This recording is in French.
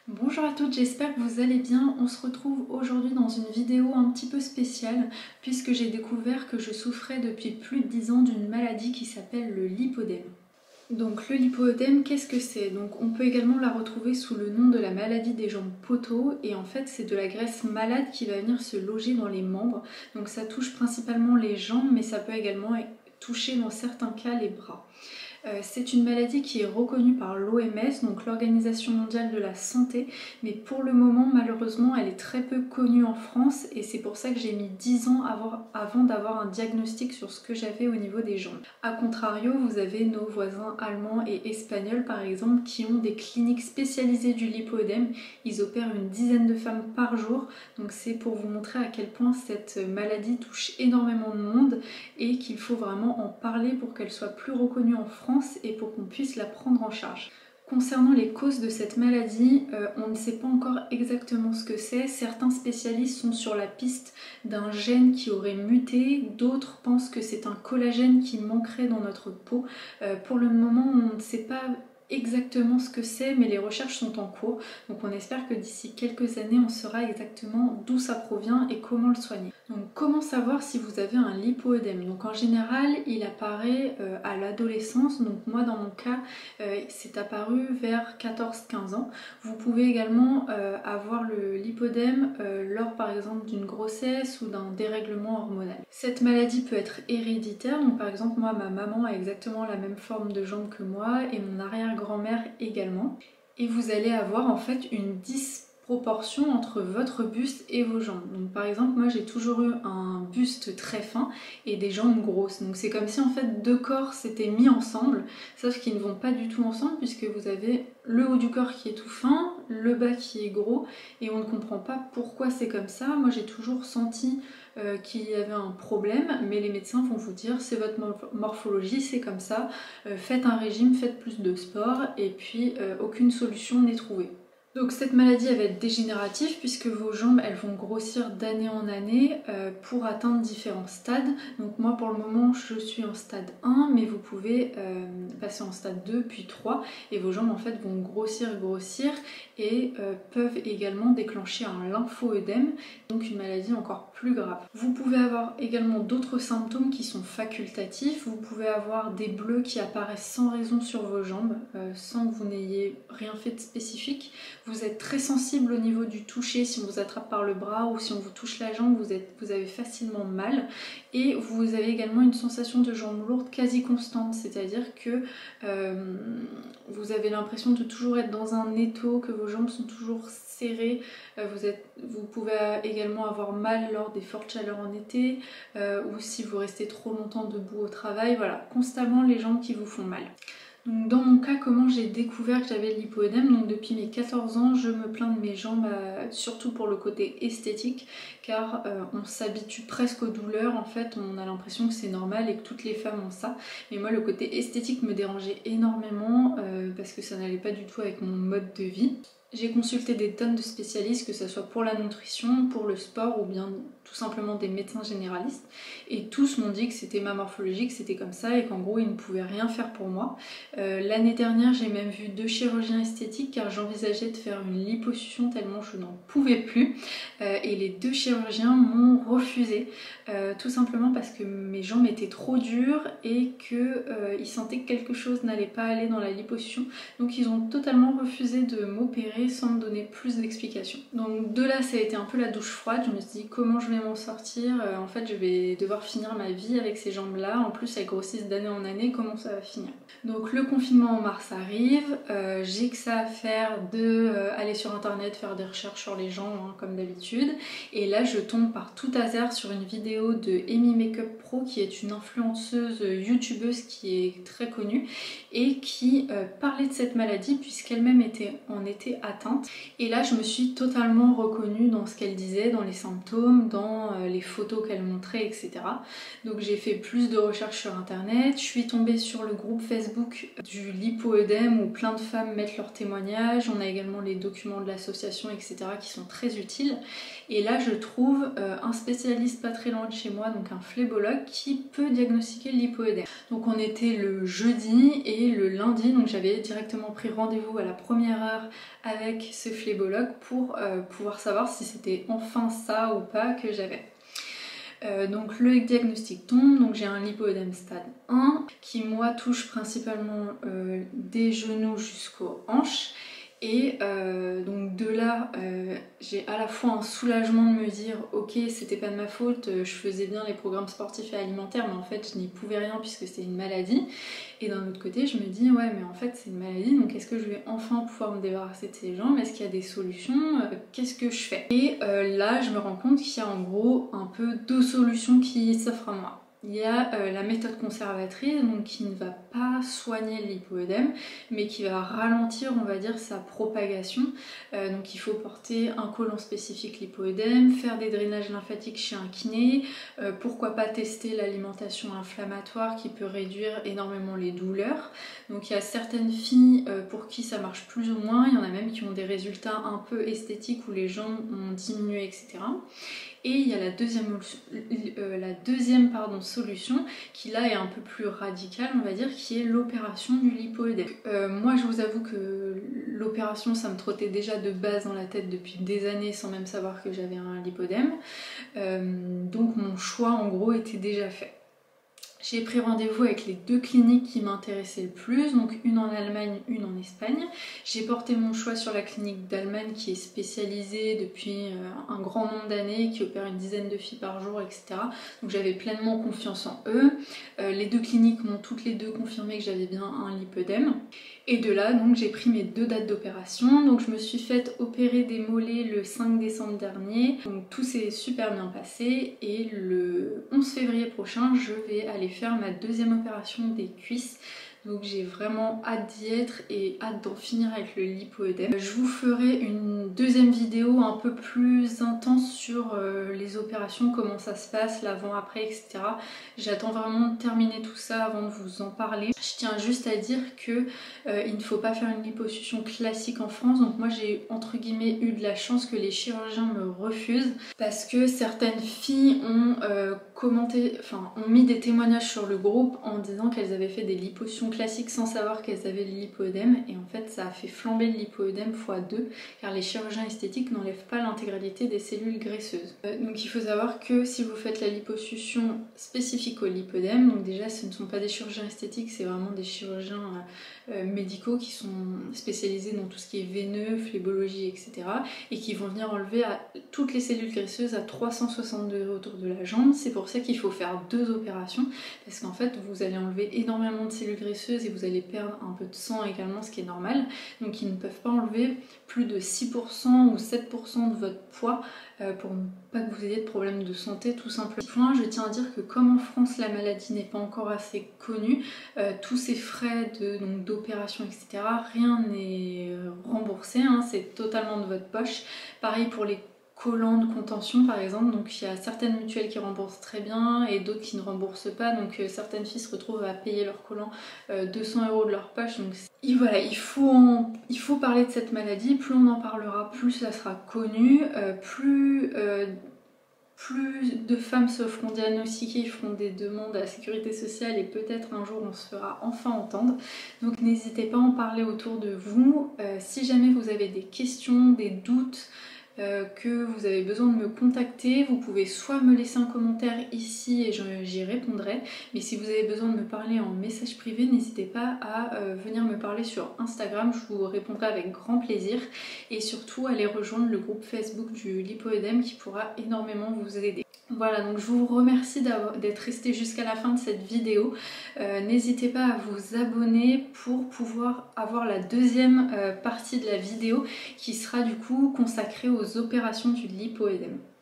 Bonjour à toutes, j'espère que vous allez bien. On se retrouve aujourd'hui dans une vidéo un petit peu spéciale puisque j'ai découvert que je souffrais depuis plus de 10 ans d'une maladie qui s'appelle le lipodème. Donc le lipodème, qu'est-ce que c'est? Donc on peut également la retrouver sous le nom de la maladie des jambes poteaux et en fait c'est de la graisse malade qui va venir se loger dans les membres. Donc ça touche principalement les jambes mais ça peut également toucher dans certains cas les bras. C'est une maladie qui est reconnue par l'OMS, donc l'Organisation mondiale de la santé, mais pour le moment malheureusement elle est très peu connue en France et c'est pour ça que j'ai mis 10 ans avant d'avoir un diagnostic sur ce que j'avais au niveau des jambes. A contrario, vous avez nos voisins allemands et espagnols par exemple qui ont des cliniques spécialisées du lipodème. Ils opèrent une dizaine de femmes par jour, donc c'est pour vous montrer à quel point cette maladie touche énormément de monde et qu'il faut vraiment en parler pour qu'elle soit plus reconnue en France et pour qu'on puisse la prendre en charge. Concernant les causes de cette maladie, on ne sait pas encore exactement ce que c'est. Certains spécialistes sont sur la piste d'un gène qui aurait muté, d'autres pensent que c'est un collagène qui manquerait dans notre peau. Pour le moment, on ne sait pas exactement ce que c'est, mais les recherches sont en cours. Donc on espère que d'ici quelques années, on saura exactement d'où ça provient et comment le soigner. Donc comment savoir si vous avez un lipodème? Donc en général, il apparaît à l'adolescence. Donc moi dans mon cas, c'est apparu vers 14-15 ans. Vous pouvez également avoir le lipodème lors par exemple d'une grossesse ou d'un dérèglement hormonal. Cette maladie peut être héréditaire. Donc par exemple moi, ma maman a exactement la même forme de jambe que moi et mon arrière-grand-mère également. Et vous allez avoir en fait une disproportion entre votre buste et vos jambes. Donc par exemple moi j'ai toujours eu un buste très fin et des jambes grosses. Donc c'est comme si en fait deux corps s'étaient mis ensemble, sauf qu'ils ne vont pas du tout ensemble puisque vous avez le haut du corps qui est tout fin, le bas qui est gros et on ne comprend pas pourquoi c'est comme ça. Moi j'ai toujours senti qu'il y avait un problème, mais les médecins vont vous dire c'est votre morphologie, c'est comme ça, faites un régime, faites plus de sport et puis aucune solution n'est trouvée. Donc cette maladie elle va être dégénérative puisque vos jambes elles vont grossir d'année en année pour atteindre différents stades. Donc moi pour le moment je suis en stade 1 mais vous pouvez passer en stade 2 puis 3 et vos jambes en fait vont grossir et peuvent également déclencher un lymphoœdème, donc une maladie encore plus grave. Vous pouvez avoir également d'autres symptômes qui sont facultatifs. Vous pouvez avoir des bleus qui apparaissent sans raison sur vos jambes sans que vous n'ayez rien fait de spécifique. Vous êtes très sensible au niveau du toucher, si on vous attrape par le bras ou si on vous touche la jambe, vous avez facilement mal. Et vous avez également une sensation de jambe lourde quasi constante, c'est-à-dire que vous avez l'impression de toujours être dans un étau, que vos jambes sont toujours serrées. Vous pouvez également avoir mal lors des fortes chaleurs en été ou si vous restez trop longtemps debout au travail. Voilà, constamment les jambes qui vous font mal. Donc dans mon cas, comment j'ai découvert que j'avais le lipodème? Donc depuis mes 14 ans, je me plains de mes jambes, surtout pour le côté esthétique, car on s'habitue presque aux douleurs. En fait, on a l'impression que c'est normal et que toutes les femmes ont ça. Mais moi, le côté esthétique me dérangeait énormément parce que ça n'allait pas du tout avec mon mode de vie. J'ai consulté des tonnes de spécialistes, que ce soit pour la nutrition, pour le sport ou bien tout simplement des médecins généralistes. Et tous m'ont dit que c'était ma morphologie, que c'était comme ça et qu'en gros ils ne pouvaient rien faire pour moi. L'année dernière j'ai même vu 2 chirurgiens esthétiques car j'envisageais de faire une liposuction tellement je n'en pouvais plus. Et les 2 chirurgiens m'ont refusé. Tout simplement parce que mes jambes étaient trop dures et qu'ils sentaient que quelque chose n'allait pas aller dans la liposuction. Donc ils ont totalement refusé de m'opérer sans me donner plus d'explications. Donc de là ça a été un peu la douche froide, je me suis dit comment je vais m'en sortir, en fait je vais devoir finir ma vie avec ces jambes là, en plus elles grossissent d'année en année, comment ça va finir? Donc le confinement en mars arrive, j'ai que ça à faire de aller sur internet faire des recherches sur les jambes hein, comme d'habitude, et là je tombe par tout hasard sur une vidéo de Amy Makeup Pro qui est une influenceuse youtubeuse qui est très connue et qui parlait de cette maladie puisqu'elle-même en était atteinte. Et là je me suis totalement reconnue dans ce qu'elle disait, dans les symptômes, dans les photos qu'elle montrait, etc. Donc j'ai fait plus de recherches sur internet, je suis tombée sur le groupe Facebook du lipodème où plein de femmes mettent leurs témoignages, on a également les documents de l'association, etc. qui sont très utiles. Et là je trouve un spécialiste pas très loin de chez moi, donc un phlébologue qui peut diagnostiquer le lipodème. Donc on était le jeudi et le lundi, donc j'avais directement pris rendez-vous à la première heure avec ce phlébologue pour pouvoir savoir si c'était enfin ça ou pas que j'avais. Donc le diagnostic tombe, donc j'ai un lipœdème stade 1 qui moi touche principalement des genoux jusqu'aux hanches. Et donc de là, j'ai à la fois un soulagement de me dire ok, c'était pas de ma faute, je faisais bien les programmes sportifs et alimentaires, mais en fait je n'y pouvais rien puisque c'était une maladie. Et d'un autre côté, je me dis ouais, mais en fait c'est une maladie, donc est-ce que je vais enfin pouvoir me débarrasser de ces jambes? Est-ce qu'il y a des solutions? Qu'est-ce que je fais? Et là, je me rends compte qu'il y a en gros un peu deux solutions qui s'offrent à moi. Il y a la méthode conservatrice, donc qui ne va pas soigner le lipœdème, mais qui va ralentir, on va dire, sa propagation. Donc il faut porter un collant spécifique lipœdème, faire des drainages lymphatiques chez un kiné, pourquoi pas tester l'alimentation inflammatoire qui peut réduire énormément les douleurs. Donc il y a certaines filles pour qui ça marche plus ou moins, il y en a même qui ont des résultats un peu esthétiques où les jambes ont diminué, etc. Et il y a la deuxième solution qui là est un peu plus radicale, on va dire, qui est l'opération du lipœdème. Moi je vous avoue que l'opération ça me trottait déjà de base dans la tête depuis des années sans même savoir que j'avais un lipœdème. Donc mon choix en gros était déjà fait. J'ai pris rendez-vous avec les deux cliniques qui m'intéressaient le plus, donc une en Allemagne, une en Espagne. J'ai porté mon choix sur la clinique d'Allemagne qui est spécialisée depuis un grand nombre d'années, qui opère une dizaine de filles par jour, etc. Donc j'avais pleinement confiance en eux. Les deux cliniques m'ont toutes les deux confirmé que j'avais bien un lipœdème. Et de là, donc j'ai pris mes deux dates d'opération. Donc je me suis faite opérer des mollets le 5 décembre dernier. Donc tout s'est super bien passé. Et le 11 février prochain, je vais aller faire ma deuxième opération des cuisses. Donc j'ai vraiment hâte d'y être et hâte d'en finir avec le lipœdème. Je vous ferai une deuxième vidéo un peu plus intense sur les opérations, comment ça se passe, l'avant-après, etc. J'attends vraiment de terminer tout ça avant de vous en parler. Je tiens juste à dire que il ne faut pas faire une liposuction classique en France. Donc moi j'ai entre guillemets eu de la chance que les chirurgiens me refusent parce que certaines filles ont ont mis des témoignages sur le groupe en disant qu'elles avaient fait des liposuctions classiques sans savoir qu'elles avaient le lipœdème, et en fait ça a fait flamber le lipœdème x2 car les chirurgiens esthétiques n'enlèvent pas l'intégralité des cellules graisseuses. Donc il faut savoir que si vous faites la liposuction spécifique au lipœdème, donc déjà ce ne sont pas des chirurgiens esthétiques, c'est vraiment des chirurgiens médicaux qui sont spécialisés dans tout ce qui est veineux, phlébologie, etc. et qui vont venir enlever toutes les cellules graisseuses à 360 degrés autour de la jambe. C'est pour ça qu'il faut faire deux opérations, parce qu'en fait vous allez enlever énormément de cellules graisseuses et vous allez perdre un peu de sang également, ce qui est normal. Donc ils ne peuvent pas enlever plus de 6% ou 7% de votre poids pour ne pas que vous ayez de problèmes de santé tout simplement. Je tiens à dire que comme en France la maladie n'est pas encore assez connue, tous ces frais d'opération, etc., rien n'est remboursé, hein, c'est totalement de votre poche. Pareil pour les collants de contention par exemple, donc il y a certaines mutuelles qui remboursent très bien et d'autres qui ne remboursent pas, donc certaines filles se retrouvent à payer leurs collants 200 € de leur poche. Donc et voilà, il faut parler de cette maladie, plus on en parlera, plus ça sera connu, plus de femmes se feront diagnostiquer, feront des demandes à la sécurité sociale et peut-être un jour on se fera enfin entendre. Donc n'hésitez pas à en parler autour de vous. Si jamais vous avez des questions, des doutes, que vous avez besoin de me contacter, vous pouvez soit me laisser un commentaire ici et j'y répondrai, mais si vous avez besoin de me parler en message privé, n'hésitez pas à venir me parler sur Instagram, je vous répondrai avec grand plaisir, et surtout allez rejoindre le groupe Facebook du lipœdème qui pourra énormément vous aider. Voilà, donc je vous remercie d'être resté jusqu'à la fin de cette vidéo. N'hésitez pas à vous abonner pour pouvoir avoir la deuxième partie de la vidéo qui sera du coup consacrée aux opérations du lipœdème.